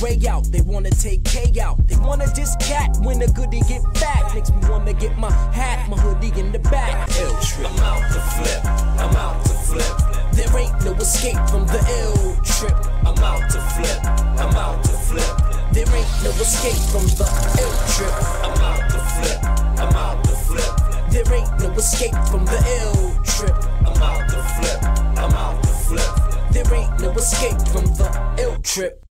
gray out, they wanna take K out. They wanna diss cat when the goodie get back. Makes me wanna get my hat, my hoodie in the back. Ill trip. I'm out to flip, I'm out to flip. There ain't no escape from the ill trip. I'm out to flip, I'm out to flip. There ain't no escape from the ill trip. I'm out to flip, I'm out to flip. There ain't no escape from the ill trip. I'm out to flip, I'm out to flip. There ain't no escape from the ill trip.